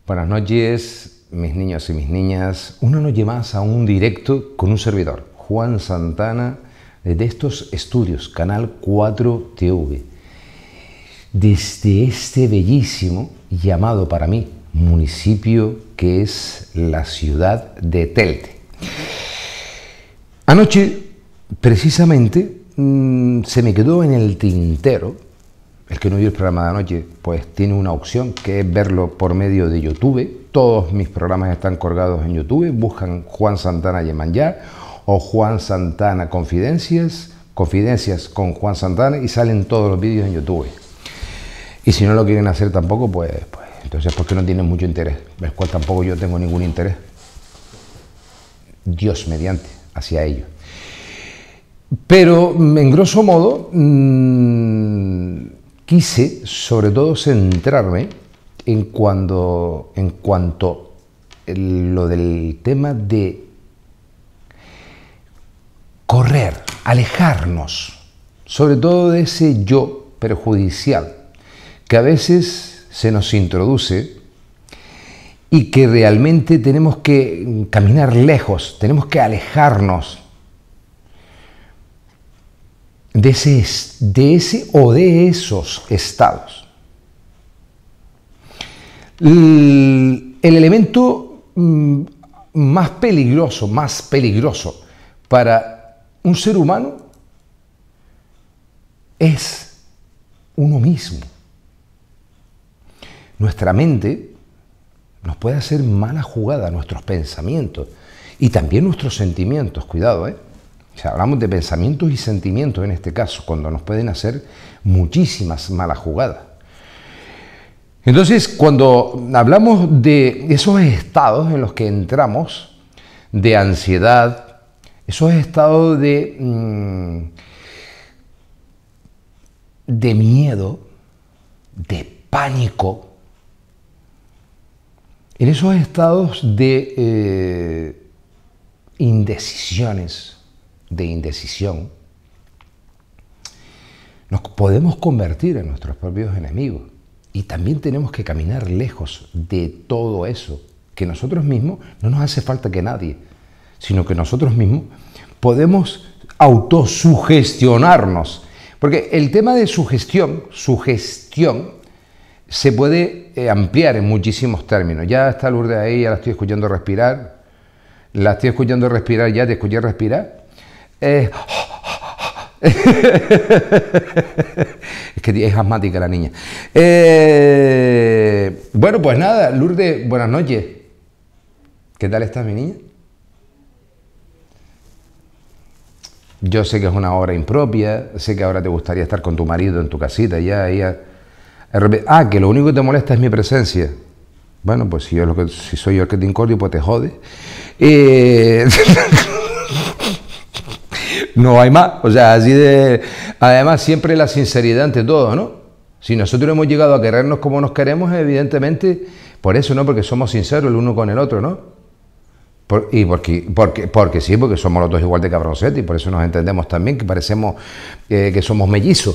Buenas noches, mis niños y mis niñas. Una noche más a un directo con un servidor, Juan Santana, desde estos estudios, Canal 4 TV. Desde este bellísimo, llamado para mí, municipio que es la ciudad de Telde. Anoche, precisamente, se me quedó en el tintero. El que no vio el programa de anoche, pues tiene una opción que es verlo por medio de YouTube. Todos mis programas están colgados en YouTube. Buscan Juan Santana Yemanjá o Juan Santana Confidencias, Confidencias con Juan Santana, y salen todos los vídeos en YouTube. Y si no lo quieren hacer tampoco, pues entonces porque no tienen mucho interés, el cual tampoco yo tengo ningún interés, Dios mediante, hacia ello. Pero en grosso modo quise sobre todo centrarme en cuanto lo del tema de correr, alejarnos, sobre todo de ese yo perjudicial que a veces se nos introduce y que realmente tenemos que caminar lejos, tenemos que alejarnos de ese o de esos estados. El elemento más peligroso para un ser humano es uno mismo. Nuestra mente nos puede hacer mala jugada, nuestros pensamientos y también nuestros sentimientos, cuidado, O sea, hablamos de pensamientos y sentimientos en este caso, cuando nos pueden hacer muchísimas malas jugadas. Entonces, cuando hablamos de esos estados en los que entramos, de ansiedad, esos estados de miedo, de pánico, en esos estados de indecisiones, de indecisión, nos podemos convertir en nuestros propios enemigos. Y también tenemos que caminar lejos de todo eso, que nosotros mismos no nos hace falta que nadie, sino que nosotros mismos podemos autosugestionarnos. Porque el tema de sugestión se puede ampliar en muchísimos términos. Ya está Lourdes ahí, ya la estoy escuchando respirar. La estoy escuchando respirar, ya te escuché respirar. Es que es asmática la niña. Bueno, pues nada, Lourdes, buenas noches. ¿Qué tal estás, mi niña? Yo sé que es una hora impropia, sé que ahora te gustaría estar con tu marido en tu casita, que lo único que te molesta es mi presencia. Bueno, pues si soy yo el que te incordio, pues te jode. No hay más, o sea, así de... Además, siempre la sinceridad ante todo, ¿no? Si nosotros hemos llegado a querernos como nos queremos, evidentemente, por eso, ¿no? Porque somos sinceros el uno con el otro, ¿no? Porque somos los dos igual de cabroncete y por eso nos entendemos también, que parecemos que somos mellizos.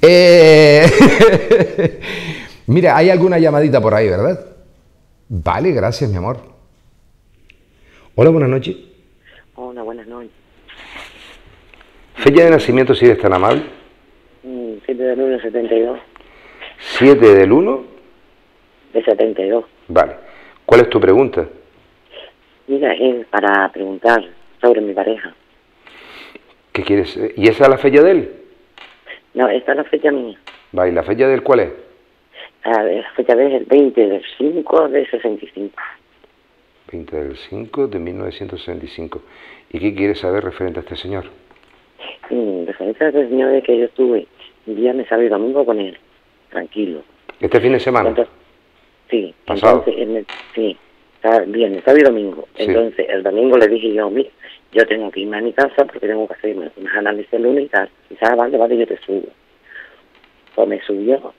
Mira, hay alguna llamadita por ahí, ¿verdad? Vale, gracias, mi amor. Hola, buenas noches. Hola, buenas noches. ¿Fecha de nacimiento, si eres tan amable? 7 del 1 de 72. 7 del 1 de 72. Vale. ¿Cuál es tu pregunta? Mira, es para preguntar sobre mi pareja. ¿Qué quieres? ¿Y esa es la fecha de él? No, esta es la fecha mía. Vale, ¿y la fecha de él cuál es? La fecha de él es el 20 del 5 de 65. 20 del 5 de 1965. ¿Y qué quieres saber referente a este señor? Referente a este señor de que yo estuve viernes, sábado y domingo con él, tranquilo. ¿Este fin de semana? Entonces, sí. ¿Pasado? Entonces, sí, viernes, sábado y domingo. Sí. Entonces, el domingo le dije yo, mira, yo tengo que irme a mi casa porque tengo que hacer unos análisis el lunes y tal. Y sabes, vale, yo te subo. Pues me subió.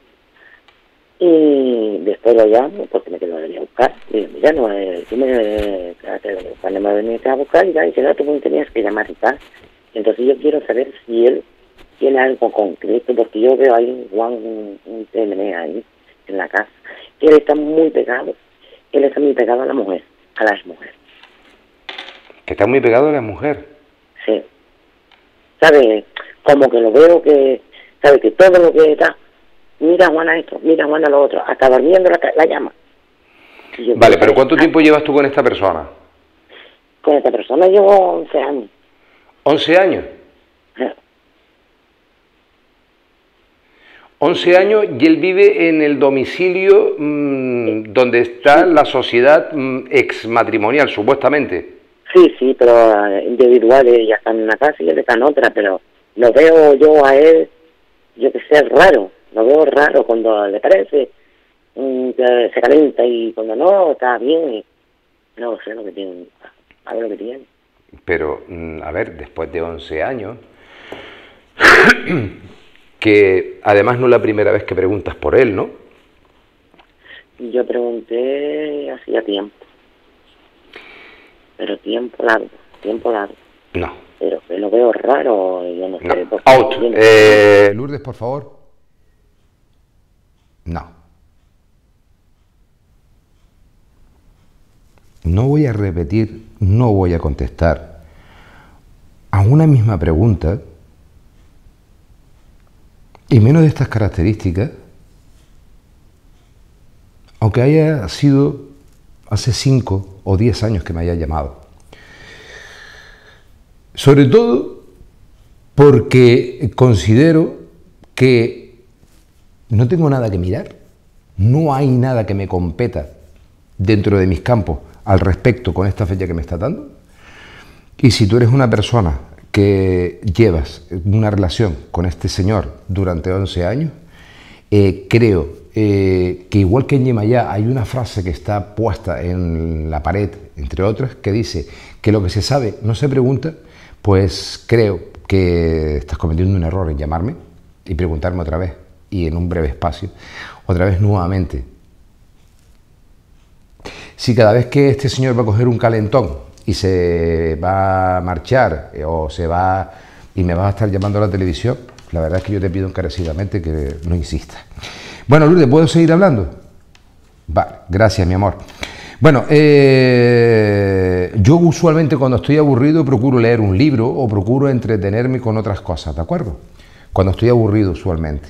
Y después lo llamo porque me quedo a venir a buscar. Y digo, mira, no, cuando me venía a buscar y ya, y tú me tenías que llamar y tal. Entonces yo quiero saber si él tiene algo concreto, porque yo veo ahí un TMN ahí en la casa, que él está muy pegado él está muy pegado a la mujer, a la exmujer. Que está muy pegado a la mujer. Sí. ¿Sabe? Como que lo veo que, ¿sabe? Que todo lo que está, mira Juana esto, mira Juana lo otro, hasta durmiendo la llama. Vale, pero ¿cuánto tiempo llevas tú con esta persona? Con esta persona llevo 11 años. ¿11 años? Sí. 11 años y él vive en el domicilio donde está la sociedad exmatrimonial, supuestamente. Sí, pero individual, ella está en una casa y él está en otra, pero lo veo yo a él, yo que sé, raro, lo veo raro cuando le parece que se calienta y cuando no, está bien, y no sé lo que tiene, a ver lo que tiene. Pero, a ver, después de 11 años, que además no es la primera vez que preguntas por él, ¿no? Yo pregunté hacía tiempo, pero tiempo largo. No. Pero que lo veo raro, yo no sé. No. Out. Lourdes, por favor. No. No voy a repetir, no voy a contestar a una misma pregunta, y menos de estas características, aunque haya sido hace 5 o 10 años que me haya llamado. Sobre todo porque considero que no tengo nada que mirar, no hay nada que me competa dentro de mis campos al respecto con esta fecha que me está dando. Y si tú eres una persona que llevas una relación con este señor durante 11 años, creo que igual que en Yemayá hay una frase que está puesta en la pared, entre otras, que dice que lo que se sabe no se pregunta, pues creo que estás cometiendo un error en llamarme y preguntarme otra vez, y en un breve espacio, otra vez nuevamente. Si cada vez que este señor va a coger un calentón y se va a marchar o se va y me vas a estar llamando a la televisión, la verdad es que yo te pido encarecidamente que no insistas. Bueno, Lourdes, ¿puedo seguir hablando? Vale, gracias, mi amor. Bueno, yo usualmente cuando estoy aburrido procuro leer un libro o procuro entretenerme con otras cosas, ¿de acuerdo? Cuando estoy aburrido usualmente.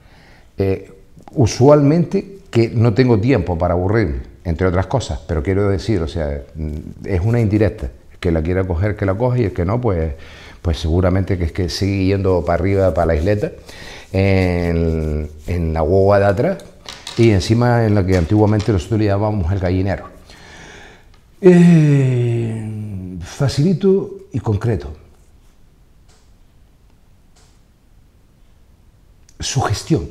Usualmente que no tengo tiempo para aburrirme, entre otras cosas, pero quiero decir, o sea, es una indirecta. El que la quiera coger, que la coge, y el que no, pues seguramente que es que sigue yendo para arriba, para la isleta, en la guagua de atrás, y encima en la que antiguamente nosotros le llamábamos el gallinero. Facilito y concreto. Sugestión.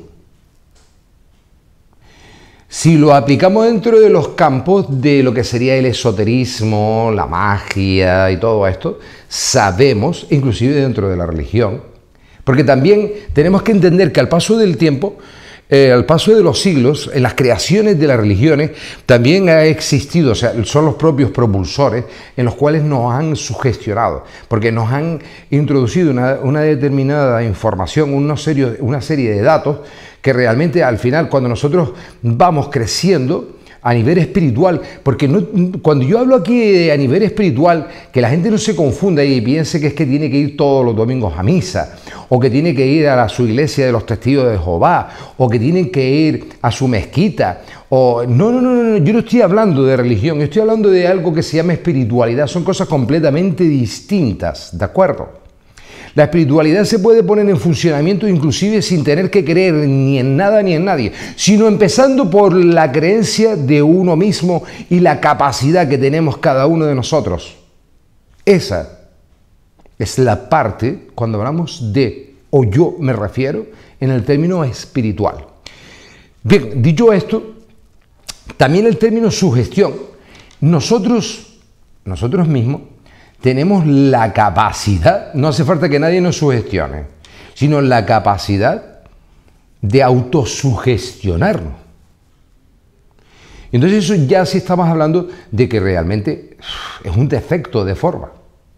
Si lo aplicamos dentro de los campos de lo que sería el esoterismo, la magia y todo esto, sabemos, inclusive dentro de la religión, porque también tenemos que entender que al paso del tiempo, al paso de los siglos, en las creaciones de las religiones también ha existido, o sea, son los propios propulsores en los cuales nos han sugestionado, porque nos han introducido una determinada información, una serie de datos que realmente al final, cuando nosotros vamos creciendo a nivel espiritual, porque cuando yo hablo aquí a nivel espiritual, que la gente no se confunda y piense que es que tiene que ir todos los domingos a misa, o que tiene que ir a su iglesia de los testigos de Jehová, o que tienen que ir a su mezquita, o no, yo no estoy hablando de religión, yo estoy hablando de algo que se llama espiritualidad, son cosas completamente distintas, ¿de acuerdo? La espiritualidad se puede poner en funcionamiento inclusive sin tener que creer ni en nada ni en nadie, sino empezando por la creencia de uno mismo y la capacidad que tenemos cada uno de nosotros. Esa es la parte cuando hablamos de, o yo me refiero, en el término espiritual. Bien, dicho esto, también el término sugestión, nosotros mismos, tenemos la capacidad, no hace falta que nadie nos sugestione, sino la capacidad de autosugestionarnos. Entonces eso ya sí estamos hablando de que realmente es un defecto de forma.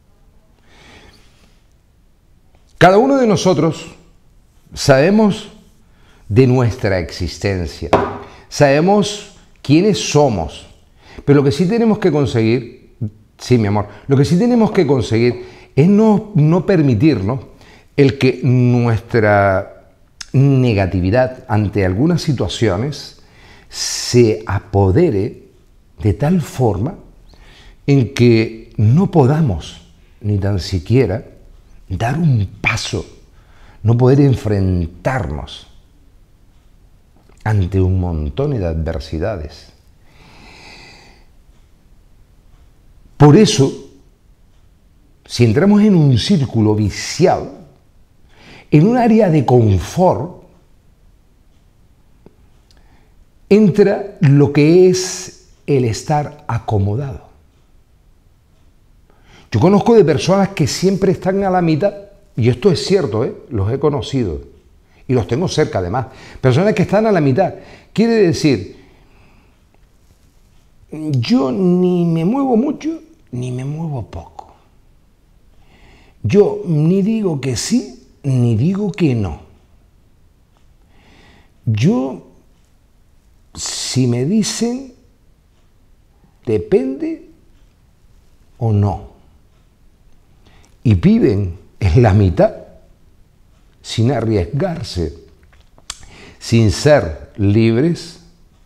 Cada uno de nosotros sabemos de nuestra existencia, sabemos quiénes somos, Pero lo que sí tenemos que conseguir, sí, mi amor, lo que sí tenemos que conseguir es no permitirnos el que nuestra negatividad ante algunas situaciones se apodere de tal forma en que no podamos ni tan siquiera dar un paso, no poder enfrentarnos ante un montón de adversidades. Por eso, si entramos en un círculo viciado, en un área de confort, entra lo que es el estar acomodado. Yo conozco de personas que siempre están a la mitad, y esto es cierto, los he conocido, y los tengo cerca además. Personas que están a la mitad. Quiere decir, yo ni me muevo mucho, ni me muevo poco. Yo ni digo que sí, ni digo que no. Yo, si me dicen, depende o no. Y viven en la mitad, sin arriesgarse, sin ser libres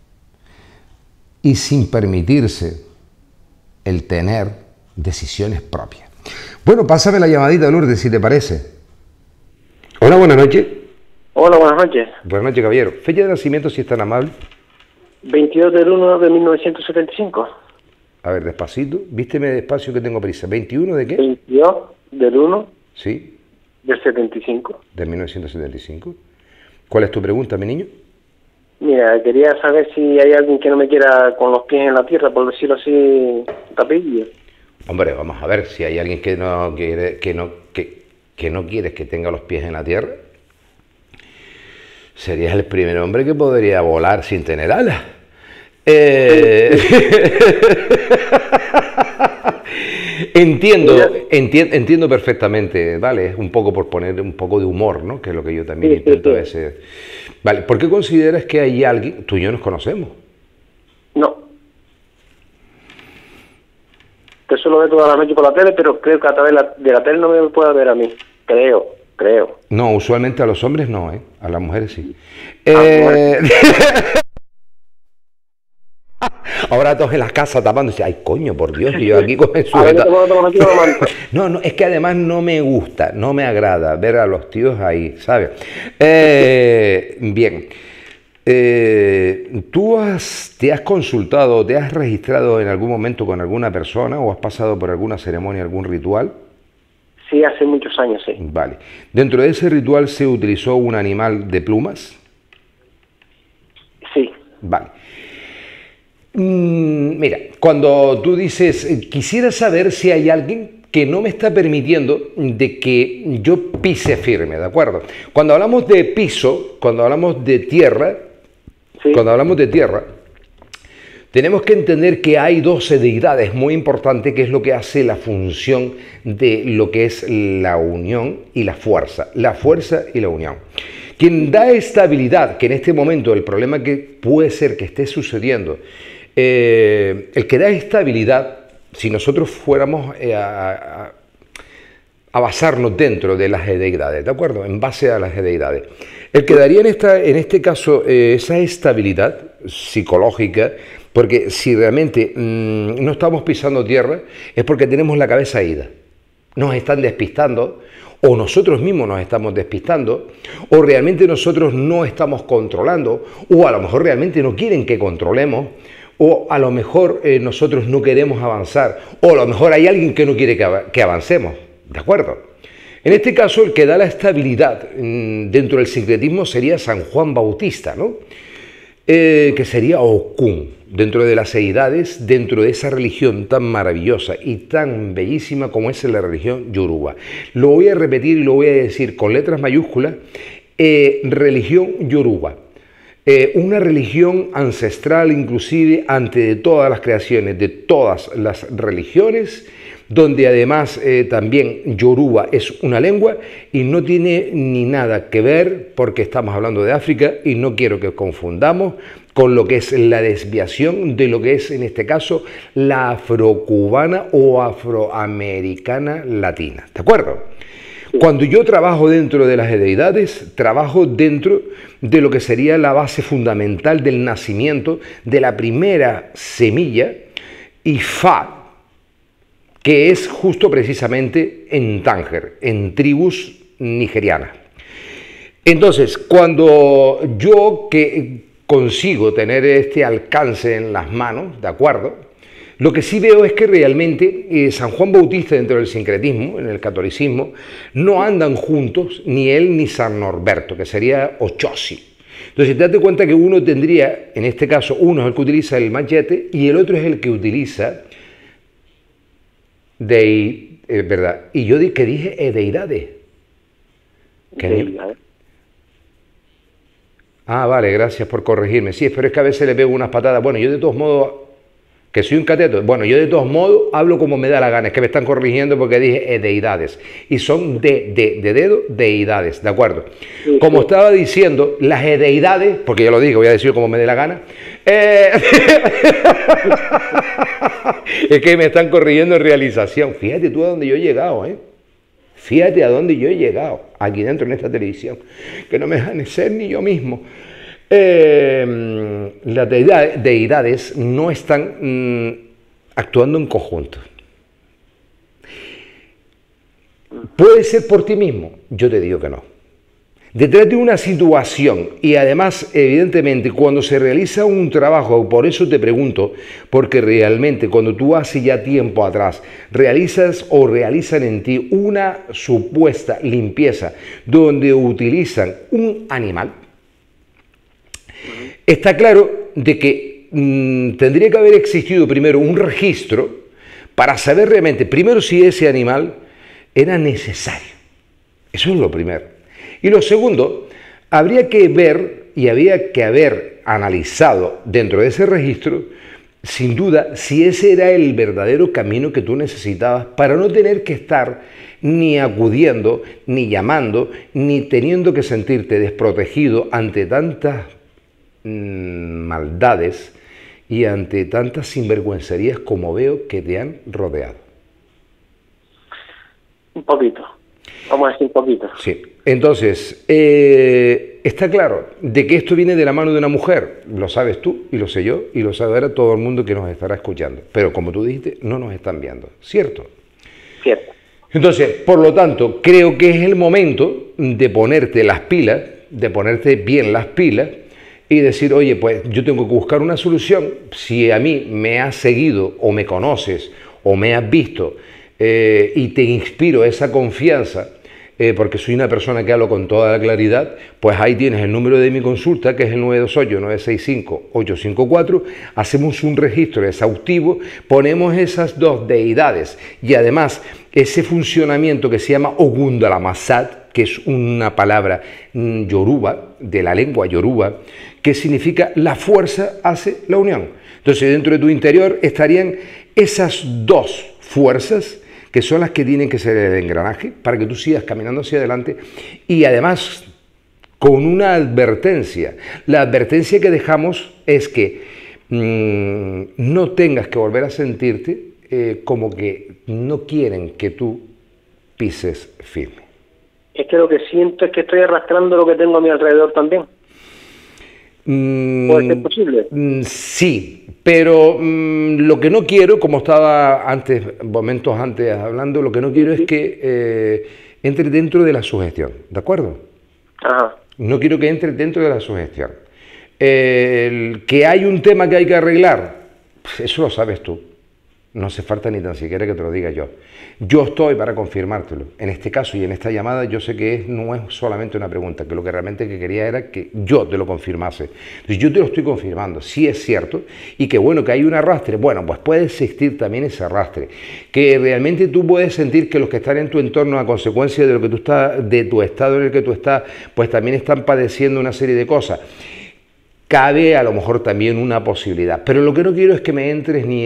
y sin permitirse el tener decisiones propias. Bueno, pásame la llamadita, Lourdes, si te parece. Hola, buenas noches. Hola, buenas noches. Buenas noches, caballero. Fecha de nacimiento, si es tan amable. 22 del 1 de 1975. A ver, despacito. Vísteme despacio que tengo prisa. ¿21 de qué? 22 del 1 Sí. del 75. De 1975. ¿Cuál es tu pregunta, mi niño? Mira, quería saber si hay alguien que no me quiera con los pies en la tierra, por decirlo así, rapidillo. Hombre, vamos a ver, si hay alguien que no quiere, que no quieres que tenga los pies en la tierra, serías el primer hombre que podría volar sin tener alas. Entiendo perfectamente, ¿vale? Es un poco por poner un poco de humor, ¿no? Que es lo que yo también intento a veces. Vale, ¿por qué consideras que hay alguien? Tú y yo nos conocemos. No. Que solo ve toda la noche por la tele, pero creo que a través de la tele no me puede ver a mí. Creo. No, usualmente a los hombres no, ¿eh? A las mujeres sí. Bueno. Ahora todos en las casas tapándose. Ay, coño, por Dios, y yo aquí con el No, es que además no me gusta, no me agrada ver a los tíos ahí, ¿sabes? Bien. ¿Tú te has consultado, te has registrado en algún momento con alguna persona o has pasado por alguna ceremonia, algún ritual? Sí, hace muchos años, sí. Vale. ¿Dentro de ese ritual se utilizó un animal de plumas? Sí. Vale. Mira, cuando tú dices, quisiera saber si hay alguien que no me está permitiendo de que yo pise firme, ¿de acuerdo? Cuando hablamos de piso, cuando hablamos de tierra, Sí. Cuando hablamos de tierra, tenemos que entender que hay 12 deidades muy importantes, que es lo que hace la función de lo que es la unión y la fuerza y la unión. Quien da estabilidad, que en este momento el problema que puede ser que esté sucediendo, el que da estabilidad, si nosotros fuéramos a basarnos dentro de las deidades, ¿de acuerdo? En base a las deidades. El que daría en este caso esa estabilidad psicológica, porque si realmente no estamos pisando tierra, es porque tenemos la cabeza ida. Nos están despistando, o nosotros mismos nos estamos despistando, o realmente nosotros no estamos controlando, o a lo mejor realmente no quieren que controlemos, o a lo mejor nosotros no queremos avanzar, o a lo mejor hay alguien que no quiere que avancemos, ¿de acuerdo? En este caso, el que da la estabilidad dentro del sincretismo sería San Juan Bautista, ¿no? Que sería Okun, dentro de las deidades, dentro de esa religión tan maravillosa y tan bellísima como es la religión yoruba. Lo voy a repetir y lo voy a decir con letras mayúsculas, religión yoruba. Una religión ancestral, inclusive, ante todas las creaciones, de todas las religiones, donde además también yoruba es una lengua y no tiene ni nada que ver, porque estamos hablando de África y no quiero que confundamos con lo que es la desviación de lo que es, en este caso, la afrocubana o afroamericana latina. ¿De acuerdo? Cuando yo trabajo dentro de las deidades, trabajo dentro de lo que sería la base fundamental del nacimiento de la primera semilla, Ifá, que es justo precisamente en Tánger, en tribus nigerianas. Entonces, cuando yo consigo tener este alcance en las manos, ¿de acuerdo? Lo que sí veo es que realmente San Juan Bautista dentro del sincretismo, en el catolicismo, no andan juntos ni él ni San Norberto, que sería Ochosi. Entonces, te das cuenta que uno tendría, en este caso, uno es el que utiliza el machete y el otro es el que utiliza ¿verdad? Y yo que dije deidades. Deidades. Ah, vale, gracias por corregirme. Sí, pero es que a veces le pego unas patadas. Bueno, yo de todos modos, que soy un cateto, bueno, yo de todos modos hablo como me da la gana. Es que me están corrigiendo porque dije deidades. Y son de dedo, deidades, ¿de acuerdo? Sí, como sí. Estaba diciendo, las deidades, porque yo lo digo, voy a decir como me dé la gana. Es que me están corrigiendo en realización. Fíjate tú a dónde yo he llegado, ¿eh? Fíjate a dónde yo he llegado, aquí dentro en esta televisión, que no me dejan ser ni yo mismo. Las deidades no están actuando en conjunto. ¿Puede ser por ti mismo? Yo te digo que no. Detrás de una situación, y además, evidentemente, cuando se realiza un trabajo, por eso te pregunto, porque realmente cuando tú hace ya tiempo atrás realizas o realizan en ti una supuesta limpieza donde utilizan un animal, está claro de que tendría que haber existido primero un registro para saber realmente, primero, si ese animal era necesario. Eso es lo primero. Y lo segundo, habría que ver y había que haber analizado dentro de ese registro, sin duda, si ese era el verdadero camino que tú necesitabas para no tener que estar ni acudiendo, ni llamando, ni teniendo que sentirte desprotegido ante tantas maldades y ante tantas sinvergüencerías como veo que te han rodeado. Un poquito. Vamos a decir un poquito. Sí. Entonces, está claro de que esto viene de la mano de una mujer. Lo sabes tú y lo sé yo y lo sabe ahora todo el mundo que nos estará escuchando. Pero como tú dijiste, no nos están viendo. ¿Cierto? Cierto. Entonces, por lo tanto, creo que es el momento de ponerte las pilas, de ponerte bien las pilas y decir, oye, pues yo tengo que buscar una solución. Si a mí me has seguido o me conoces o me has visto y te inspiro esa confianza, porque soy una persona que hablo con toda la claridad, pues ahí tienes el número de mi consulta, que es el 928-965-854, hacemos un registro exhaustivo, ponemos esas dos deidades y además ese funcionamiento que se llama Ogundalamasat, que es una palabra yoruba, de la lengua yoruba, que significa la fuerza hace la unión. Entonces dentro de tu interior estarían esas dos fuerzas que son las que tienen que ser el engranaje para que tú sigas caminando hacia adelante y además con una advertencia. La advertencia que dejamos es que no tengas que volver a sentirte como que no quieren que tú pises firme. Es que lo que siento es que estoy arrastrando lo que tengo a mi alrededor también. ¿Puede ser posible? Sí, pero lo que no quiero, como estaba antes, momentos antes hablando, lo que no quiero es que entre dentro de la sugestión, ¿de acuerdo? Ajá. No quiero que entre dentro de la sugestión. Que hay un tema que hay que arreglar, pues eso lo sabes tú. No hace falta ni tan siquiera que te lo diga yo. Yo estoy para confirmártelo. En este caso y en esta llamada yo sé que no es solamente una pregunta, que lo que realmente quería era que yo te lo confirmase. Entonces yo te lo estoy confirmando, sí es cierto, y que bueno, que hay un arrastre. Bueno, pues puede existir también ese arrastre. Que realmente tú puedes sentir que los que están en tu entorno a consecuencia de lo que tú estás, de tu estado en el que tú estás, pues también están padeciendo una serie de cosas. Cabe a lo mejor también una posibilidad, pero lo que no quiero es que me entres ni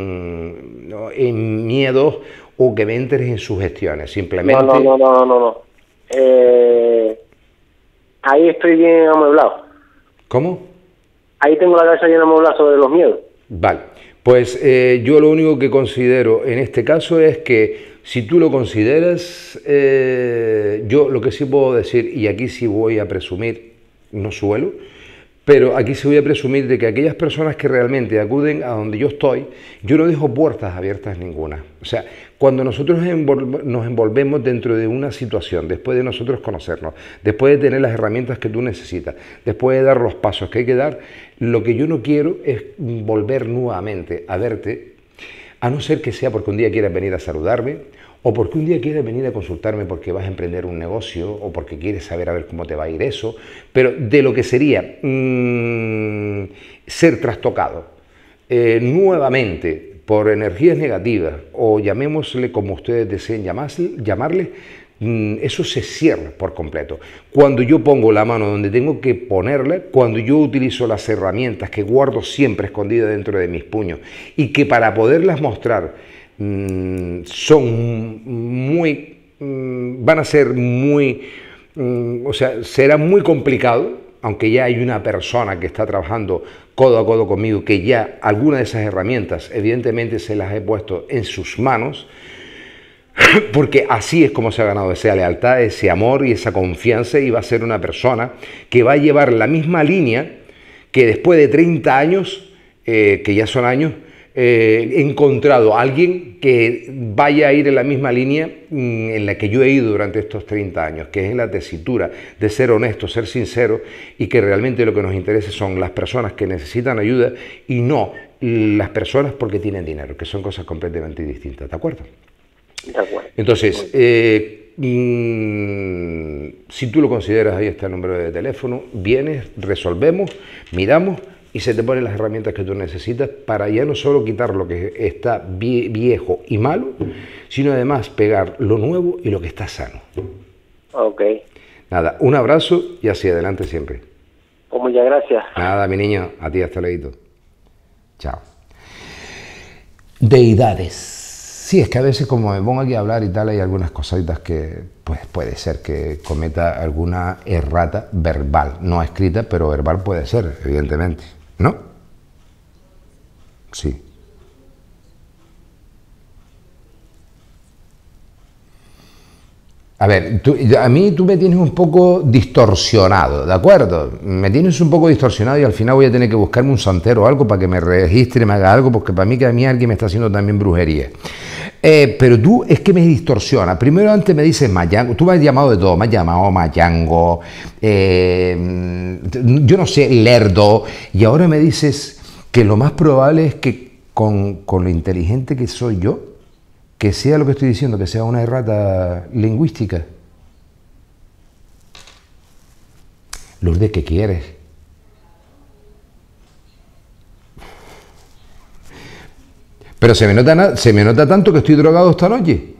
en miedos o que me entres en sugestiones, simplemente... No. Ahí estoy bien amueblado. ¿Cómo? ahí tengo la cabeza llena de hablar de los miedos. Vale, pues yo lo único que considero en este caso es que si tú lo consideras, yo lo que sí puedo decir, y aquí sí voy a presumir, no suelo, pero aquí sí voy a presumir de que aquellas personas que realmente acuden a donde yo estoy, yo no dejo puertas abiertas ninguna. O sea, cuando nosotros nos envolvemos dentro de una situación, después de nosotros conocernos, después de tener las herramientas que tú necesitas, después de dar los pasos que hay que dar, lo que yo no quiero es volver nuevamente a verte, a no ser que sea porque un día quieras venir a saludarme, o porque un día quieres venir a consultarme porque vas a emprender un negocio o porque quieres saber a ver cómo te va a ir eso, pero de lo que sería ser trastocado nuevamente por energías negativas o llamémosle como ustedes deseen llamarle, eso se cierra por completo. Cuando yo pongo la mano donde tengo que ponerla, cuando yo utilizo las herramientas que guardo siempre escondidas dentro de mis puños y que para poderlas mostrar son muy, van a ser muy, o sea, será muy complicado, aunque ya hay una persona que está trabajando codo a codo conmigo, que ya algunas de esas herramientas evidentemente se las he puesto en sus manos, porque así es como se ha ganado esa lealtad, ese amor y esa confianza, y va a ser una persona que va a llevar la misma línea que después de 30 años, que ya son años, he encontrado a alguien que vaya a ir en la misma línea en la que yo he ido durante estos 30 años, que es en la tesitura de ser honesto, ser sincero, y que realmente lo que nos interesa son las personas que necesitan ayuda y no las personas porque tienen dinero, que son cosas completamente distintas, ¿de acuerdo? De acuerdo. Entonces, si tú lo consideras, ahí está el número de teléfono, vienes, resolvemos, miramos y se te ponen las herramientas que tú necesitas para ya no solo quitar lo que está viejo y malo, sino además pegar lo nuevo y lo que está sano. Ok. Nada, un abrazo y hacia adelante siempre. Pues muchas gracias. Nada, mi niño, a ti hasta luego. Chao. Deidades. Sí, es que a veces como me pongo aquí a hablar y tal, hay algunas cositas que pues puede ser que cometa alguna errata verbal, no escrita, pero verbal puede ser, evidentemente. ¿No? Sí. A ver, a mí tú me tienes un poco distorsionado, ¿de acuerdo? Me tienes un poco distorsionado y al final voy a tener que buscarme un santero o algo para que me registre, me haga algo, porque para mí que a mí alguien me está haciendo también brujería. Pero tú es que me distorsiona. Primero antes me dices mayango, tú me has llamado de todo, me has llamado mayango, yo no sé, lerdo, y ahora me dices que lo más probable es que con lo inteligente que soy yo, que sea lo que estoy diciendo, que sea una errata lingüística. Lourdes, ¿qué quieres? Pero se me nota tanto que estoy drogado esta noche.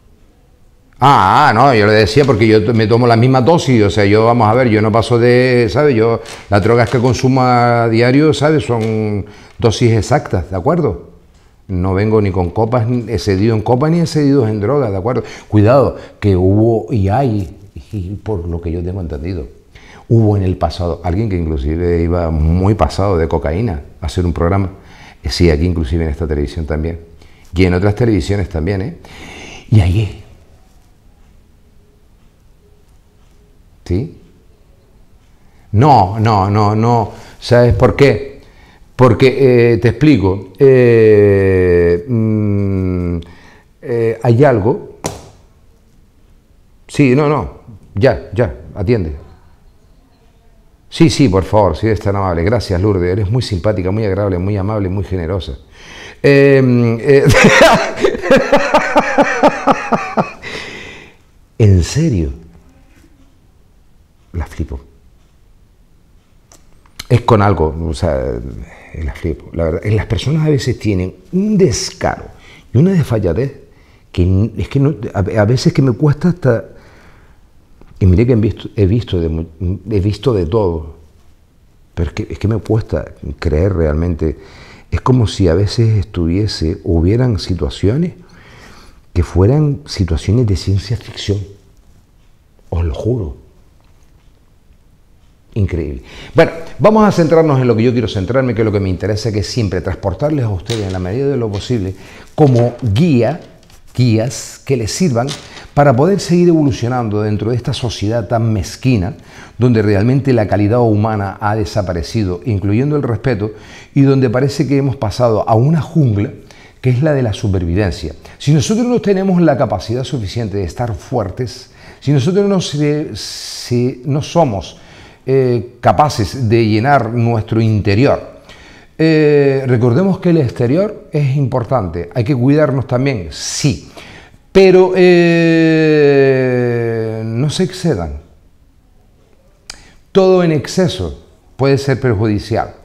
No, yo le decía porque yo me tomo la misma dosis, o sea, yo, vamos a ver, yo no paso de, ¿sabes? Yo, las drogas que consumo a diario, ¿sabes? Son dosis exactas, ¿de acuerdo? No vengo ni con copas, excedido en copas ni excedidos en drogas, ¿de acuerdo? Cuidado, que hubo y hay, y por lo que yo tengo entendido, hubo en el pasado alguien que inclusive iba muy pasado de cocaína a hacer un programa. Sí, aquí inclusive en esta televisión también. Y en otras televisiones también, ¿eh? Y ahí. ¿Sí? No. ¿Sabes por qué? Porque, te explico, hay algo. Sí, ya, atiende. Sí, por favor, si eres tan amable. Gracias, Lourdes. Eres muy simpática, muy agradable, muy amable, muy generosa. En serio, la flipo. Es con algo, o sea, la flipo. La verdad, las personas a veces tienen un descaro y una desfallatez que es que no, a veces que me cuesta hasta. Y miré que he visto de todo, pero es que me cuesta creer realmente. Es como si a veces hubieran situaciones que fueran situaciones de ciencia ficción, os lo juro. increíble. Bueno, vamos a centrarnos en lo que yo quiero centrarme, que es lo que me interesa, que es siempre transportarles a ustedes en la medida de lo posible como guías que les sirvan para poder seguir evolucionando dentro de esta sociedad tan mezquina, donde realmente la calidad humana ha desaparecido, incluyendo el respeto, y donde parece que hemos pasado a una jungla que es la de la supervivencia. Si nosotros no tenemos la capacidad suficiente de estar fuertes, si nosotros no somos capaces de llenar nuestro interior, recordemos que el exterior es importante, hay que cuidarnos también, sí, pero no se excedan. Todo en exceso puede ser perjudicial.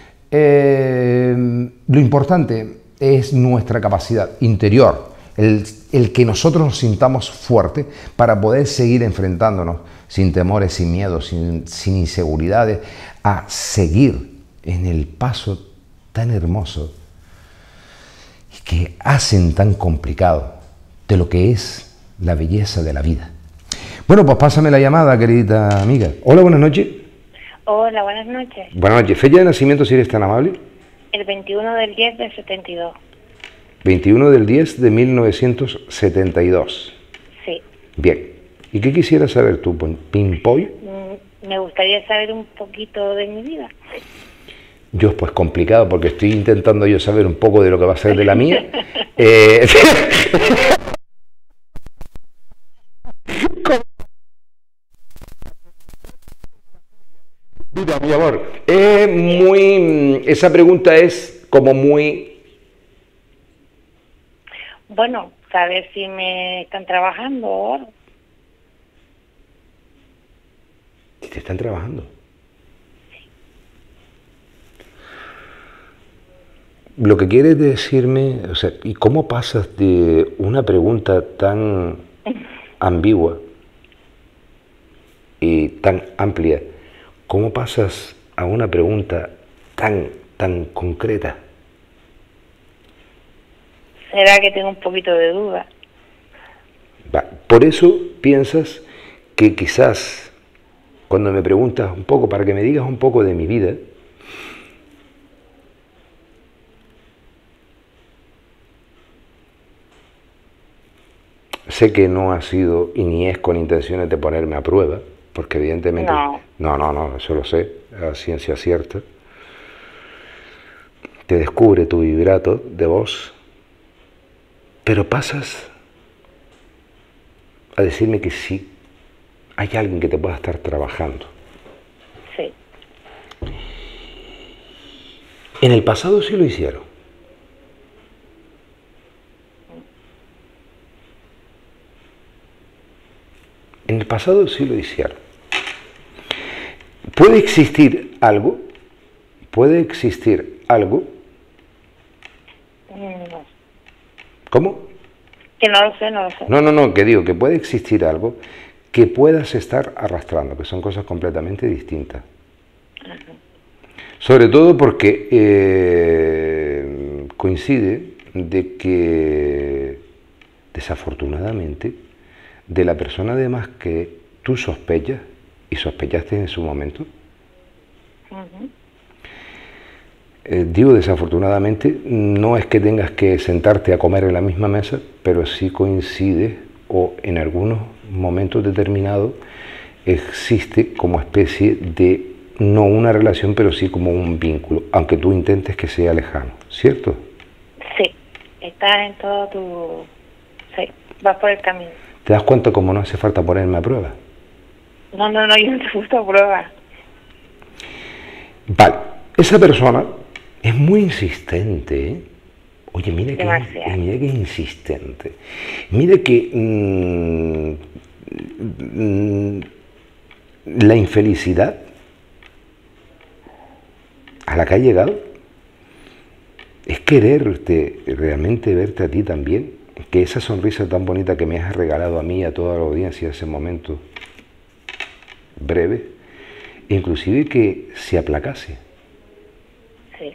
Lo importante es nuestra capacidad interior, el que nosotros nos sintamos fuertes para poder seguir enfrentándonos sin temores, sin miedos, sin inseguridades, a seguir en el paso tan hermoso y que hacen tan complicado de lo que es la belleza de la vida. Bueno, pues pásame la llamada, queridita amiga. Hola, buenas noches. Hola, buenas noches. Buenas noches. ¿Fecha de nacimiento, si eres tan amable? El 21 del 10 del 72. 21 del 10 de 1972. Sí. Bien. ¿Y qué quisieras saber tú, Pimpoy? Me gustaría saber un poquito de mi vida. Yo, pues complicado, porque estoy intentando yo saber un poco de lo que va a ser de la mía. Mira, mi amor, esa pregunta es como muy... Bueno, saber si me están trabajando ahora. Si te están trabajando. Lo que quieres decirme, o sea, ¿y cómo pasas de una pregunta tan ambigua y tan amplia, cómo pasas a una pregunta tan concreta? ¿Será que tengo un poquito de duda? Por eso piensas que quizás cuando me preguntas un poco, para que me digas un poco de mi vida, sé que no ha sido y ni es con intenciones de ponerme a prueba, porque evidentemente... No, eso lo sé, a ciencia cierta. Te descubre tu vibrato de voz, pero pasas a decirme que sí, hay alguien que te pueda estar trabajando. Sí. En el pasado sí lo hicieron. En el pasado sí lo hicieron. ¿Puede existir algo? ¿Puede existir algo? No. ¿Cómo? Que no lo sé. No, que digo que puede existir algo que puedas estar arrastrando, que son cosas completamente distintas. Ajá. Sobre todo porque coincide de que, desafortunadamente, de la persona además que tú sospechas y sospechaste en su momento, digo desafortunadamente, no es que tengas que sentarte a comer en la misma mesa, pero sí coincide, o en algunos momentos determinados existe como especie de, no una relación, pero sí como un vínculo, aunque tú intentes que sea lejano, ¿cierto? Sí, estás en todo tu... Sí, vas por el camino. ¿Te das cuenta cómo no hace falta ponerme a prueba? No, yo no te gusto a prueba. Vale, esa persona es muy insistente, ¿eh? Oye, mira que es insistente. Mira que la infelicidad a la que ha llegado es quererte, realmente verte a ti también. Que esa sonrisa tan bonita que me has regalado a mí y a toda la audiencia en ese momento breve, inclusive que se aplacase. Sí.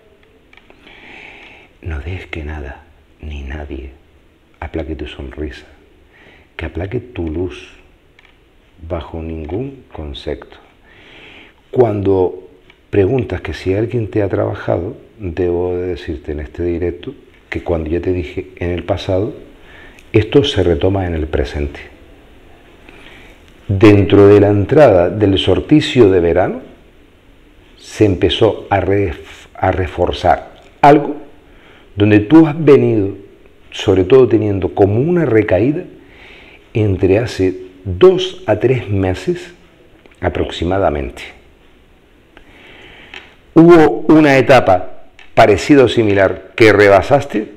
No dejes que nada ni nadie aplaque tu sonrisa, que aplaque tu luz bajo ningún concepto. cuando preguntas que si alguien te ha trabajado, debo de decirte en este directo que cuando ya te dije en el pasado, esto se retoma en el presente. Dentro de la entrada del solsticio de verano, se empezó a reforzar algo donde tú has venido, sobre todo teniendo como una recaída entre hace 2 a 3 meses aproximadamente. Hubo una etapa parecida o similar que rebasaste.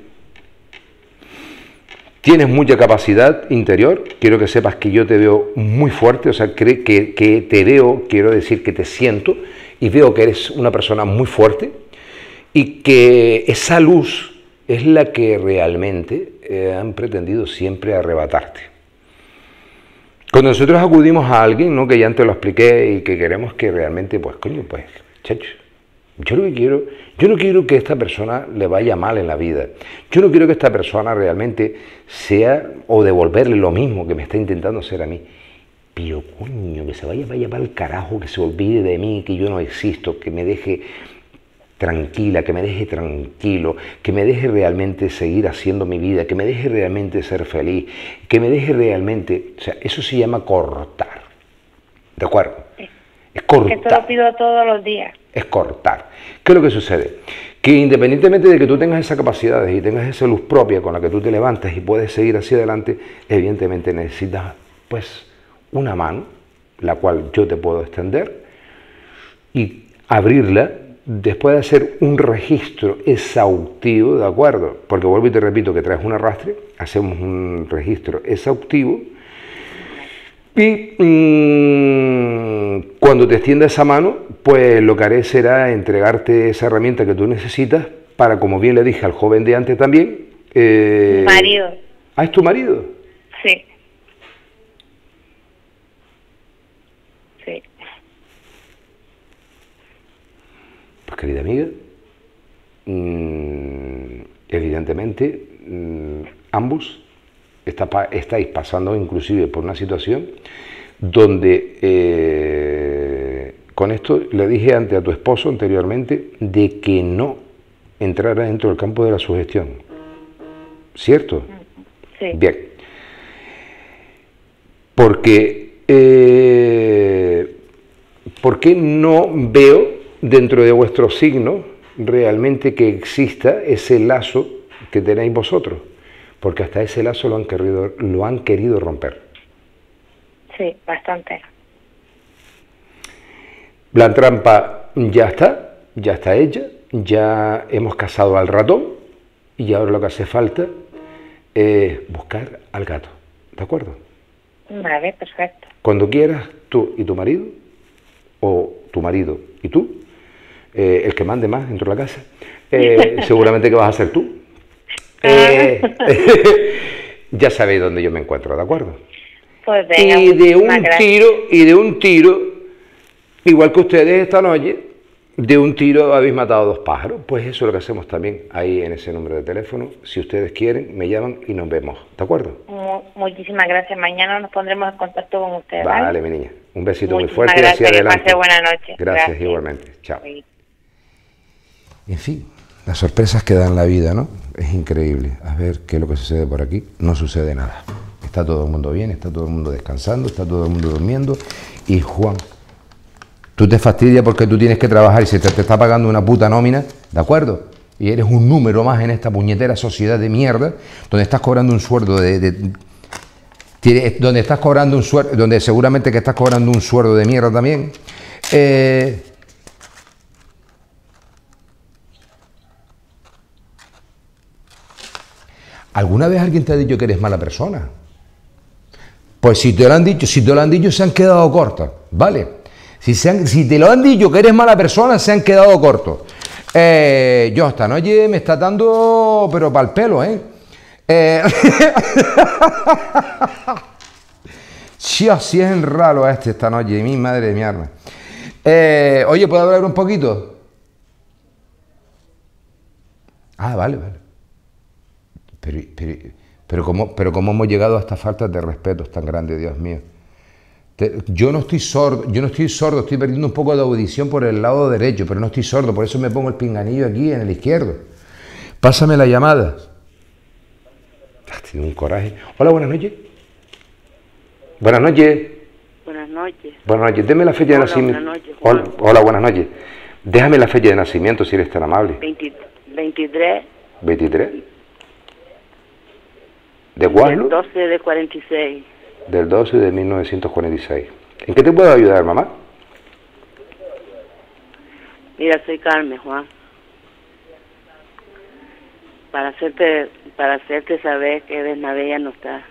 Tienes mucha capacidad interior, quiero que sepas que yo te veo muy fuerte, o sea, que te veo, quiero decir que te siento y veo que eres una persona muy fuerte y que esa luz es la que realmente han pretendido siempre arrebatarte. Cuando nosotros acudimos a alguien, ¿no?, que ya antes lo expliqué y que queremos que realmente, pues coño, pues, chacho, yo no quiero que a esta persona le vaya mal en la vida. Yo no quiero que esta persona realmente sea o devolverle lo mismo que me está intentando hacer a mí. Pero coño, que se vaya para el carajo, que se olvide de mí, que yo no existo, que me deje tranquila, que me deje tranquilo, que me deje realmente seguir haciendo mi vida, que me deje realmente ser feliz, que me deje realmente... O sea, eso se llama cortar. ¿De acuerdo? Es cortar. Que te lo pido todos los días. Es cortar. ¿Qué es lo que sucede? Que independientemente de que tú tengas esas capacidades y tengas esa luz propia con la que tú te levantas y puedes seguir hacia adelante, evidentemente necesitas, pues, una mano, la cual yo te puedo extender y abrirla después de hacer un registro exhaustivo, ¿de acuerdo? Porque vuelvo y te repito que traes un arrastre, hacemos un registro exhaustivo y cuando te extienda esa mano, pues lo que haré será entregarte esa herramienta que tú necesitas para, como bien le dije al joven de antes también... Marido. ¿Ah, es tu marido? Sí. Sí. Pues querida amiga, evidentemente ambos estáis pasando inclusive por una situación donde con esto le dije ante a tu esposo anteriormente de que no entrara dentro del campo de la sugestión, ¿cierto? Sí. Bien, porque ¿por qué no veo dentro de vuestro signo realmente que exista ese lazo que tenéis vosotros? Porque hasta ese lazo lo han querido romper. Sí, bastante. La trampa ya está hecha, ya hemos cazado al ratón y ahora lo que hace falta es buscar al gato, ¿de acuerdo? Vale, perfecto. Cuando quieras, tú y tu marido, o tu marido y tú, el que mande más dentro de la casa, seguramente que vas a ser tú. Ya sabéis dónde yo me encuentro, ¿de acuerdo? Pues venga, y de un tiro, igual que ustedes esta noche, de un tiro habéis matado 2 pájaros. Pues eso es lo que hacemos también ahí en ese número de teléfono. Si ustedes quieren, me llaman y nos vemos, ¿de acuerdo? Muchísimas gracias. Mañana nos pondremos en contacto con ustedes. Vale, mi niña. Un besito muy Muchísimas fuerte y hacia gracias, adelante. que pase buena noche. Gracias, igualmente. Chao. Sí. En fin, las sorpresas que dan la vida, ¿no? Es increíble. A ver qué es lo que sucede por aquí. No sucede nada. Está todo el mundo bien, está todo el mundo descansando, está todo el mundo durmiendo. Y Juan, tú te fastidias porque tú tienes que trabajar y se te está pagando una puta nómina, ¿de acuerdo? Y eres un número más en esta puñetera sociedad de mierda, donde estás cobrando un sueldo donde estás cobrando un sueldo, donde seguramente que estás cobrando un sueldo de mierda también. ¿Alguna vez alguien te ha dicho que eres mala persona? Pues si te lo han dicho, se han quedado cortos, ¿vale? Si te lo han dicho que eres mala persona, se han quedado cortos. Yo esta noche me está dando, pero para el pelo, sí, así es raro esta noche, mi madre de mi arma. Oye, ¿puedo hablar un poquito? Ah, vale. Pero ¿cómo hemos llegado a estas faltas de respeto tan grandes, Dios mío? Yo no estoy sordo, estoy perdiendo un poco de audición por el lado derecho, pero no estoy sordo, por eso me pongo el pinganillo aquí en el izquierdo. Pásame la llamada. Tiene un coraje. Hola, buenas noches. Buenas noches. Buenas noches. Buenas noches, deme la fecha de nacimiento. Buenas noches, Hola, buenas noches. Déjame la fecha de nacimiento si eres tan amable. 23. 23. ¿De cuándo? Del 12 de 46. Del 12 de 1946. ¿En qué te puedo ayudar, mamá? Mira, soy Carmen, Juan. Para hacerte saber que Bernabé ya no está.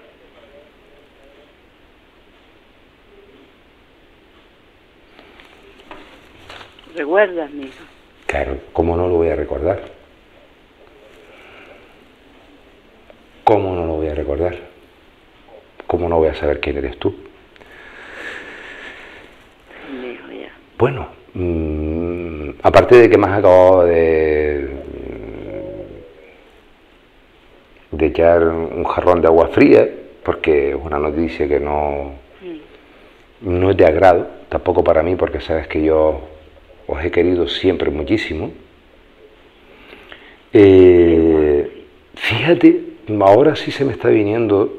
¿Recuerdas, mijo? Claro, ¿cómo no lo voy a recordar? ¿Cómo no lo voy a recordar? ¿Cómo no voy a saber quién eres tú? Mijo, ya. Bueno, aparte de que me has acabado de echar un jarrón de agua fría, porque es una noticia que no es de agrado, tampoco para mí, porque sabes que yo os he querido siempre muchísimo. Fíjate, ahora sí se me está viniendo,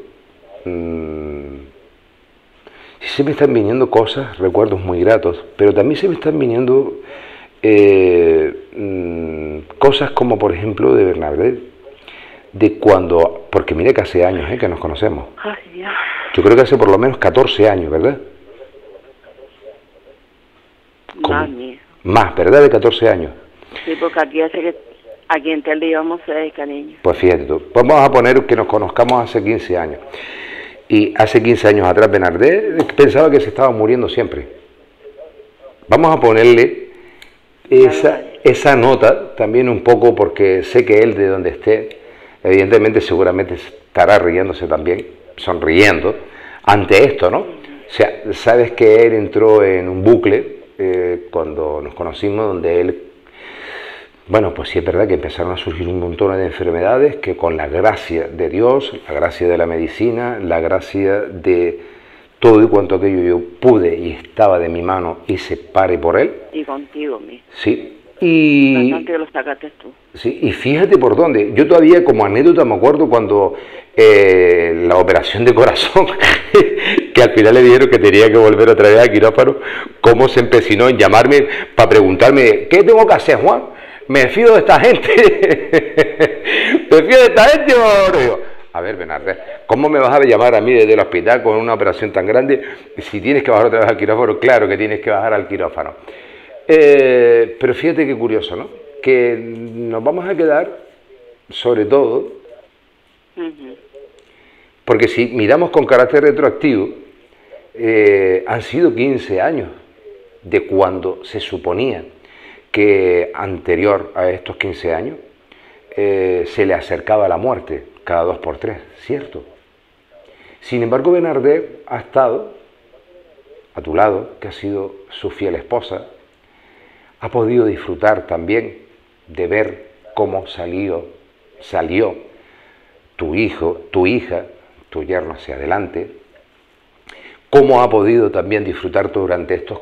sí se me están viniendo cosas, recuerdos muy gratos, pero también se me están viniendo cosas como por ejemplo de Bernabé, de cuando, porque mire que hace años que nos conocemos. Ay, Dios. Yo creo que hace por lo menos 14 años, ¿verdad? Más, mijo. Más, ¿verdad? De 14 años. Sí, porque aquí en Tel llevamos 6, cariño. Pues fíjate tú, vamos a poner que nos conozcamos hace 15 años. Y hace 15 años atrás Bernardé pensaba que se estaba muriendo siempre. Vamos a ponerle esa nota también un poco, porque sé que él de donde esté, evidentemente seguramente estará riéndose también, sonriendo ante esto, ¿no? O sea, sabes que él entró en un bucle cuando nos conocimos, donde él, bueno, pues sí es verdad que empezaron a surgir un montón de enfermedades que con la gracia de Dios, la gracia de la medicina, la gracia de todo y cuanto aquello yo pude y estaba de mi mano hice pare por él. Y contigo, mijo. Sí. Y bastante lo sacaste tú. Sí, y fíjate por dónde. Yo todavía como anécdota me acuerdo cuando la operación de corazón, que al final le dijeron que tenía que volver otra vez al quirófano, cómo se empecinó en llamarme para preguntarme, ¿qué tengo que hacer, Juan? ¿Me fío de esta gente? ¿Me fío de esta gente o no? Digo, a ver, Bernardo, ¿cómo me vas a llamar a mí desde el hospital con una operación tan grande? Si tienes que bajar otra vez al quirófano, claro que tienes que bajar al quirófano. Pero fíjate qué curioso, ¿no? Que nos vamos a quedar, sobre todo, porque si miramos con carácter retroactivo, han sido 15 años de cuando se suponía que anterior a estos 15 años se le acercaba la muerte cada 2 por 3, ¿cierto? Sin embargo, Bernardé ha estado a tu lado, que ha sido su fiel esposa, ha podido disfrutar también de ver cómo salió tu hijo, tu hija, tu yerno hacia adelante, cómo ha podido también disfrutar durante estos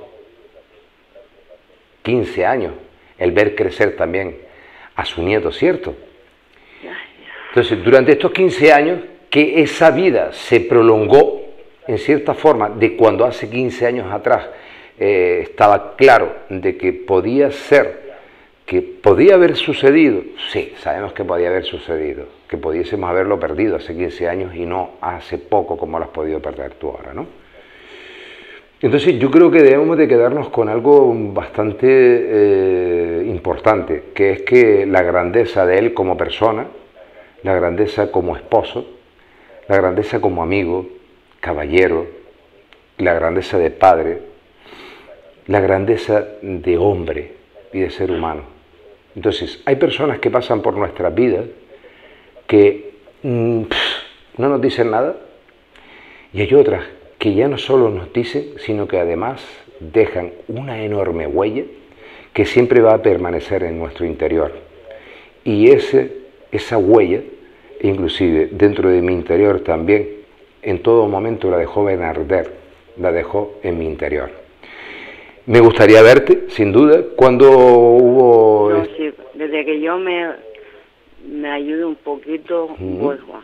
15 años el ver crecer también a su nieto, ¿cierto? Entonces, durante estos 15 años, que esa vida se prolongó en cierta forma de cuando hace 15 años atrás estaba claro de que podía ser, que podía haber sucedido, sí, sabemos que podía haber sucedido, que pudiésemos haberlo perdido hace 15 años y no hace poco como lo has podido perder tú ahora, ¿no? Entonces yo creo que debemos de quedarnos con algo bastante importante, que es que la grandeza de él como persona, la grandeza como esposo, la grandeza como amigo, caballero, la grandeza de padre, la grandeza de hombre y de ser humano. Entonces, hay personas que pasan por nuestras vidas que no nos dicen nada, y hay otras que ya no solo nos dicen, sino que además dejan una enorme huella que siempre va a permanecer en nuestro interior. Y esa huella, inclusive dentro de mi interior también, en todo momento la dejó Bernardé, la dejo en mi interior. Me gustaría verte, sin duda, cuando hubo... No, sí, desde que yo me ayude un poquito, voy, Juan.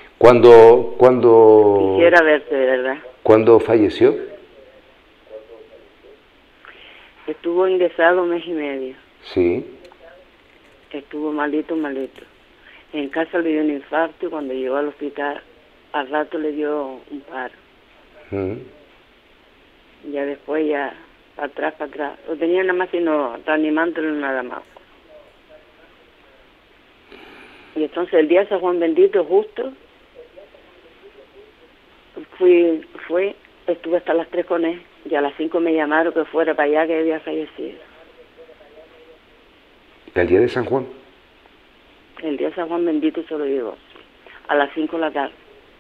Cuando Quisiera verte, de verdad. ¿Cuándo falleció? Estuvo ingresado 1 mes y medio. Sí. Estuvo malito. En casa le dio un infarto y cuando llegó al hospital, al rato le dio un paro. Ya después ya, para atrás. Lo tenía nada más sino reanimándolo nada más. Y entonces el día de San Juan Bendito justo, estuve hasta las 3 con él, y a las 5 me llamaron que fuera para allá que había fallecido. ¿El día de San Juan? El día de San Juan Bendito se lo digo, a las 5 de la tarde.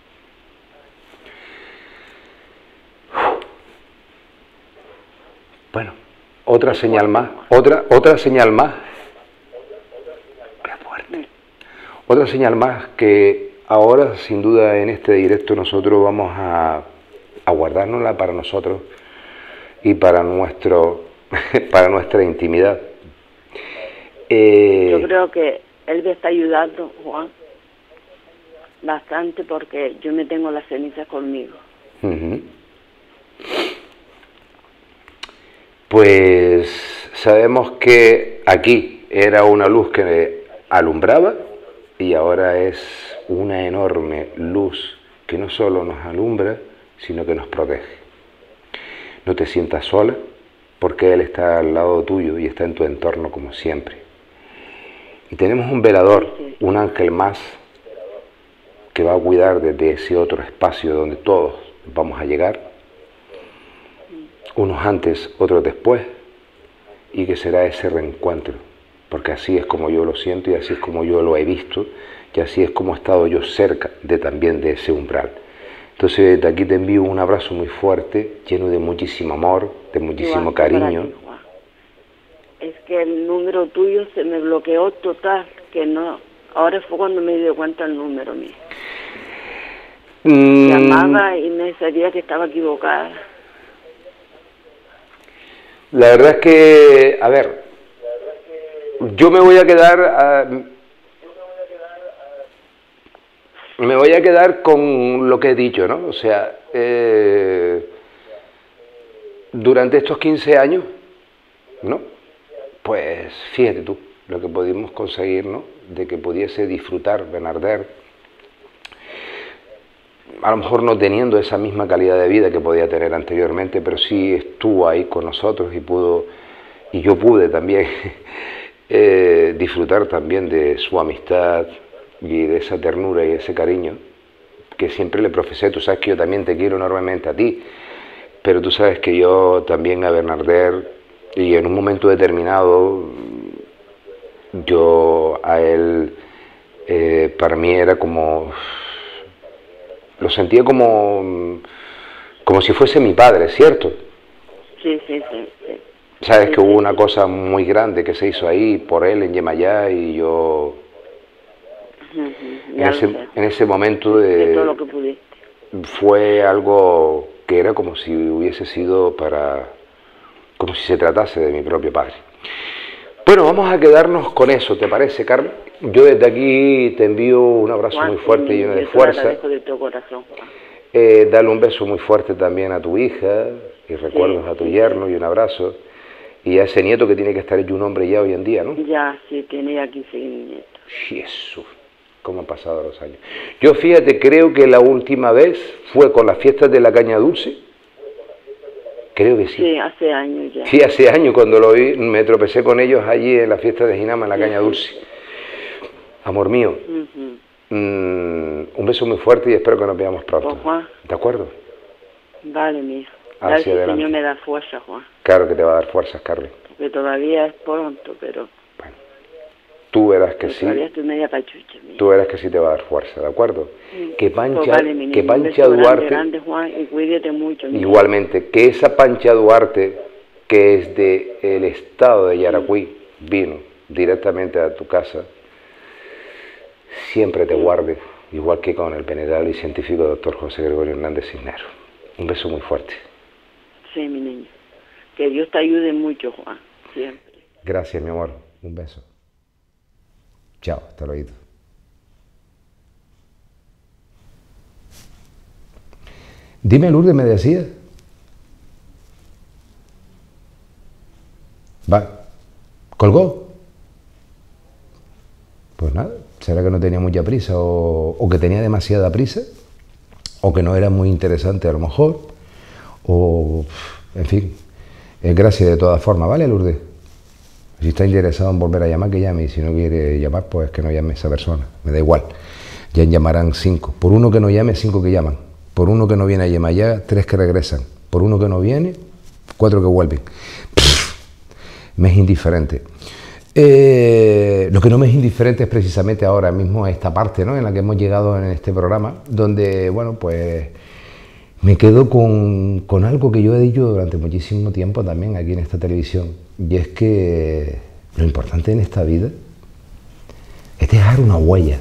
Bueno, otra señal más, otra señal más. Qué fuerte. Otra señal más que ahora, sin duda, en este directo nosotros vamos a guardárnosla para nosotros y para para nuestra intimidad. Yo creo que él me está ayudando, Juan, bastante, porque yo me tengo las cenizas conmigo. Pues sabemos que aquí era una luz que alumbraba y ahora es una enorme luz que no solo nos alumbra, sino que nos protege. No te sientas sola, porque Él está al lado tuyo y está en tu entorno como siempre. Y tenemos un velador, un ángel más, que va a cuidar desde ese otro espacio donde todos vamos a llegar, unos antes, otros después, y que será ese reencuentro, porque así es como yo lo siento y así es como yo lo he visto, y así es como he estado yo cerca también de ese umbral. Entonces, de aquí te envío un abrazo muy fuerte, lleno de muchísimo amor, de muchísimo cariño. Es que el número tuyo se me bloqueó total, que no. Ahora fue cuando me di cuenta el número mío. Llamaba y me decía que estaba equivocada. La verdad es que, a ver, yo me voy a quedar con lo que he dicho, ¿no? O sea, durante estos 15 años, ¿no? Pues fíjate tú lo que pudimos conseguir, ¿no? De que pudiese disfrutar Bernardet, a lo mejor no teniendo esa misma calidad de vida que podía tener anteriormente, pero sí estuvo ahí con nosotros y yo pude también disfrutar también de su amistad y de esa ternura y ese cariño que siempre le profesé. Tú sabes que yo también te quiero enormemente a ti, pero tú sabes que yo también a Bernardet, y en un momento determinado yo a él, para mí era como, lo sentía como si fuese mi padre, ¿cierto? Sí. Sabes que hubo una cosa muy grande que se hizo ahí por él en Yemayá, y yo en ese momento de todo lo que pudiste. Fue algo que era como si hubiese sido como si se tratase de mi propio padre. Bueno, vamos a quedarnos con eso, ¿te parece, Carmen? Yo desde aquí te envío un abrazo muy fuerte, lleno de fuerza. De tu corazón, Juan. Dale un beso muy fuerte también a tu hija, y recuerdos a tu yerno, y un abrazo. Y a ese nieto que tiene que estar hecho un hombre ya hoy en día, ¿no? Ya, sí, tiene ya 15 nietos. Jesús, cómo han pasado los años. Yo, fíjate, creo que la última vez fue con las fiestas de la Caña Dulce. Creo que sí. Sí, hace años ya. Sí, hace años cuando lo vi, me tropecé con ellos allí en la fiesta de Ginama, en la Caña Dulce. Amor mío, un beso muy fuerte y espero que nos veamos pronto. Pues, Juan. ¿De acuerdo? Vale, mijo. Hacia el adelante. Señor me da fuerza, Juan. Claro que te va a dar fuerzas, Carmen. Porque todavía es pronto, pero... Bueno, tú verás que sí. Todavía estoy media pachucha, mijo. Tú verás que sí te va a dar fuerza, ¿de acuerdo? Que Pancha, Pues vale, mi niño, que Pancha un beso Duarte... grande, Juan, y cuídate mucho. Igualmente, que esa Pancha Duarte, que es del estado de Yaracuy, vino directamente a tu casa, siempre te guarde, igual que con el venerable y científico doctor José Gregorio Hernández Cisneros. Un beso muy fuerte. Sí, mi niño. Que Dios te ayude mucho, Juan, siempre. Gracias, mi amor. Un beso. Chao, hasta luego. Dime, Lourdes, me decía. Va. ¿Colgó? Pues nada, será que no tenía mucha prisa o que tenía demasiada prisa o que no era muy interesante a lo mejor o, en fin, gracias de todas formas, ¿vale, Lourdes? Si está interesado en volver a llamar, que llame, y si no quiere llamar, pues que no llame esa persona, me da igual, ya llamarán 5, por uno que no llame, 5 que llaman, por uno que no viene a llamar ya, 3 que regresan, por uno que no viene, 4 que vuelven. Me es indiferente. Lo que no me es indiferente es precisamente ahora mismo esta parte, ¿no?, en la que hemos llegado en este programa, donde, bueno, pues me quedo con algo que yo he dicho durante muchísimo tiempo también aquí en esta televisión, y es que lo importante en esta vida es dejar una huella,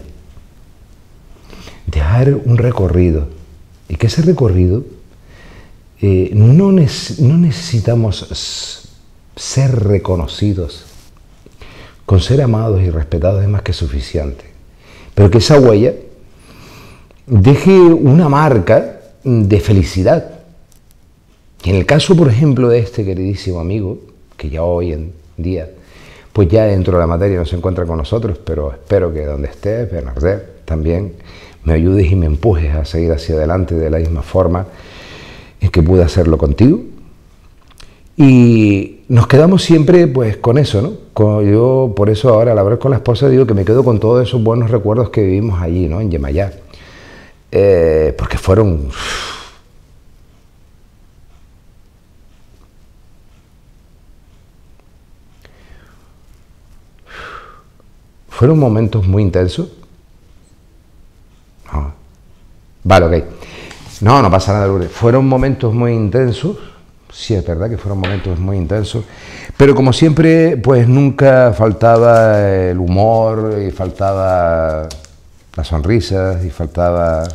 dejar un recorrido, y que ese recorrido no necesitamos ser reconocidos. Con ser amados y respetados es más que suficiente. Pero que esa huella deje una marca de felicidad. Y en el caso, por ejemplo, de este queridísimo amigo, que ya hoy en día, pues ya dentro de la materia no se encuentra con nosotros, pero espero que donde estés, Bernardet, también me ayudes y me empujes a seguir hacia adelante de la misma forma en que pude hacerlo contigo. Y nos quedamos siempre pues con eso, ¿no? Yo por eso ahora al hablar con la esposa digo que me quedo con todos esos buenos recuerdos que vivimos allí, ¿no?, en Yemayá. Porque fueron momentos muy intensos. No. Vale, ok. No pasa nada, Lourdes. Fueron momentos muy intensos. Sí, es verdad que fueron momentos muy intensos, pero como siempre, pues nunca faltaba el humor, y faltaba las sonrisas, y faltaba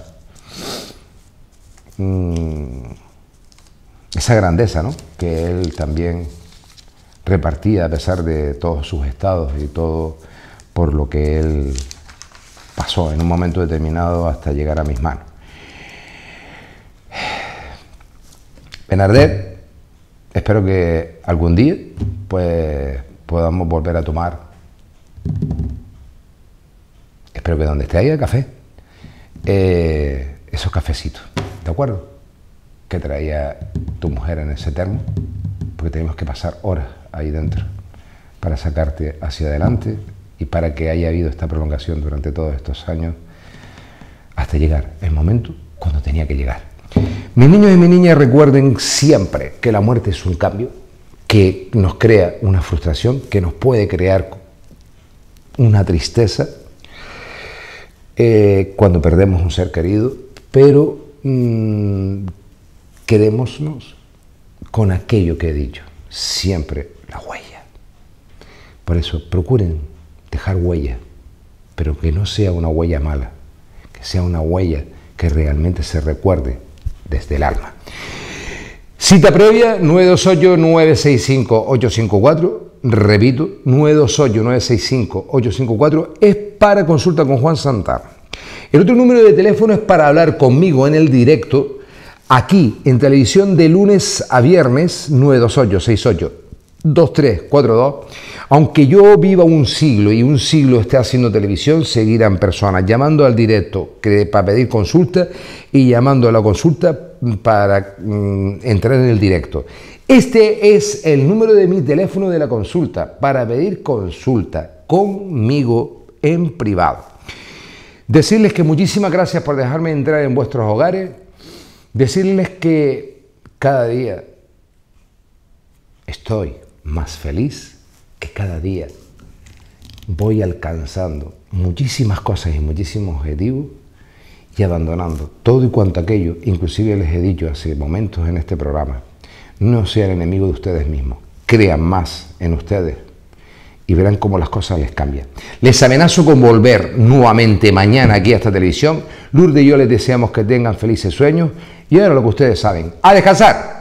esa grandeza, ¿no?, que él también repartía a pesar de todos sus estados y todo por lo que él pasó en un momento determinado hasta llegar a mis manos. Bernardet, espero que algún día pues podamos volver a tomar, espero que donde esté haya café, esos cafecitos, ¿de acuerdo?, que traía tu mujer en ese termo, porque tenemos que pasar horas ahí dentro para sacarte hacia adelante y para que haya habido esta prolongación durante todos estos años hasta llegar el momento cuando tenía que llegar. Mis niños y mis niñas, recuerden siempre que la muerte es un cambio, que nos crea una frustración, que nos puede crear una tristeza cuando perdemos un ser querido, pero quedémonos con aquello que he dicho, siempre la huella. Por eso procuren dejar huella, pero que no sea una huella mala, que sea una huella que realmente se recuerde desde el alma. Cita previa 928-965-854, repito, 928-965-854, es para consulta con Juan Santana. El otro número de teléfono es para hablar conmigo en el directo, aquí en televisión de lunes a viernes, 928-68-2342. Aunque yo viva un siglo y un siglo esté haciendo televisión, seguirá en persona, llamando al directo para pedir consulta y llamando a la consulta para entrar en el directo. Este es el número de mi teléfono de la consulta para pedir consulta conmigo en privado. Decirles que muchísimas gracias por dejarme entrar en vuestros hogares. Decirles que cada día estoy más feliz, que cada día voy alcanzando muchísimas cosas y muchísimos objetivos y abandonando todo y cuanto aquello, inclusive les he dicho hace momentos en este programa, no sean enemigos de ustedes mismos, crean más en ustedes y verán cómo las cosas les cambian. Les amenazo con volver nuevamente mañana aquí a esta televisión. Lourdes y yo les deseamos que tengan felices sueños y ahora lo que ustedes saben, ¡a descansar!